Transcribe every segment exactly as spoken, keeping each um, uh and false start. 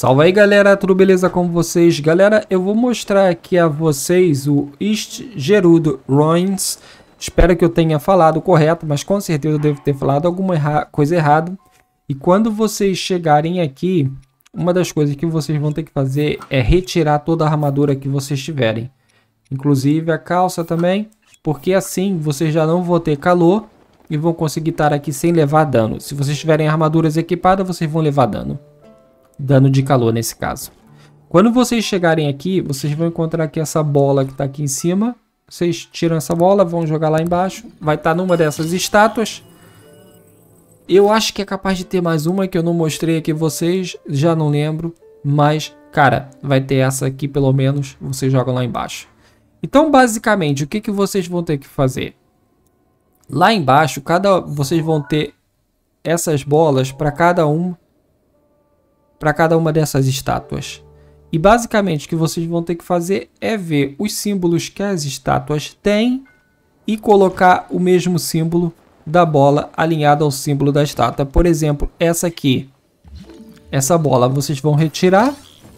Salve aí galera, tudo beleza com vocês? Galera, eu vou mostrar aqui a vocês o East Gerudo Ruins. Espero que eu tenha falado correto, mas com certeza eu devo ter falado alguma erra coisa errada. E quando vocês chegarem aqui, uma das coisas que vocês vão ter que fazer é retirar toda a armadura que vocês tiverem. Inclusive a calça também, porque assim vocês já não vão ter calor e vão conseguir estar aqui sem levar dano. Se vocês tiverem armaduras equipadas, vocês vão levar dano. Dano de calor nesse caso. Quando vocês chegarem aqui, vocês vão encontrar aqui essa bola que está aqui em cima. Vocês tiram essa bola, vão jogar lá embaixo. Vai estar numa dessas estátuas. Eu acho que é capaz de ter mais uma que eu não mostrei aqui vocês. Já não lembro. Mas, cara, vai ter essa aqui pelo menos. Vocês jogam lá embaixo. Então, basicamente, o que, que vocês vão ter que fazer? Lá embaixo, cada, vocês vão ter essas bolas para cada um. Para cada uma dessas estátuas. E basicamente o que vocês vão ter que fazer é ver os símbolos que as estátuas têm e colocar o mesmo símbolo da bola alinhado ao símbolo da estátua. Por exemplo, essa aqui, essa bola vocês vão retirar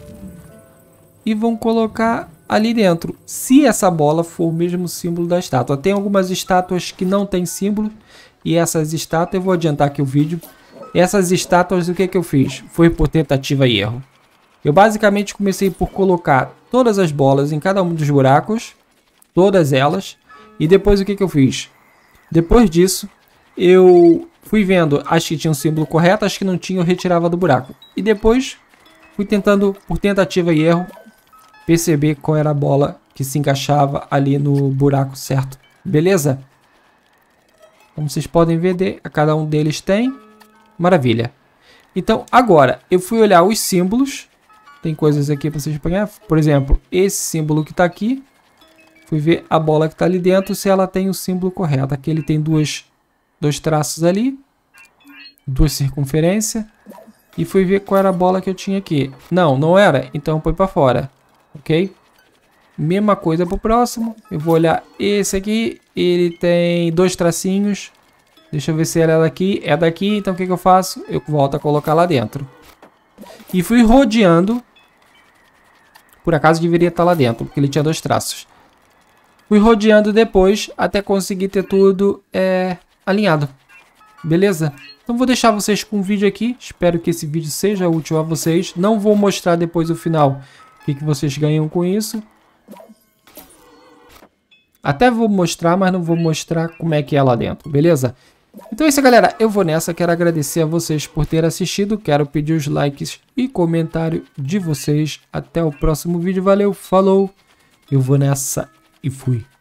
e vão colocar ali dentro. Se essa bola for o mesmo símbolo da estátua. Tem algumas estátuas que não tem símbolo e essas estátuas, eu vou adiantar aqui o vídeo. Essas estátuas, o que que eu fiz? Foi por tentativa e erro. Eu basicamente comecei por colocar todas as bolas em cada um dos buracos. Todas elas. E depois o que que eu fiz? Depois disso, eu fui vendo as que tinham o símbolo correto, as que não tinham, eu retirava do buraco. E depois, fui tentando, por tentativa e erro, perceber qual era a bola que se encaixava ali no buraco certo. Beleza? Como vocês podem ver, cada um deles tem. Maravilha. Então, agora, eu fui olhar os símbolos. Tem coisas aqui para vocês pegar. Por exemplo, esse símbolo que está aqui. Fui ver a bola que está ali dentro, se ela tem o símbolo correto. Aqui ele tem duas, dois traços ali. Duas circunferências. E fui ver qual era a bola que eu tinha aqui. Não, não era. Então, põe para fora. Ok? Mesma coisa para o próximo. Eu vou olhar esse aqui. Ele tem dois tracinhos. Deixa eu ver se ela é daqui. É daqui, então o que que eu faço? Eu volto a colocar lá dentro. E fui rodeando. Por acaso deveria estar lá dentro, porque ele tinha dois traços. Fui rodeando depois, até conseguir ter tudo é, alinhado. Beleza? Então vou deixar vocês com o vídeo aqui. Espero que esse vídeo seja útil a vocês. Não vou mostrar depois o final o que que vocês ganham com isso. Até vou mostrar, mas não vou mostrar como é que é lá dentro, beleza? Então é isso, galera. Eu vou nessa. Quero agradecer a vocês por ter assistido. Quero pedir os likes e comentário de vocês. Até o próximo vídeo. Valeu, falou. Eu vou nessa e fui.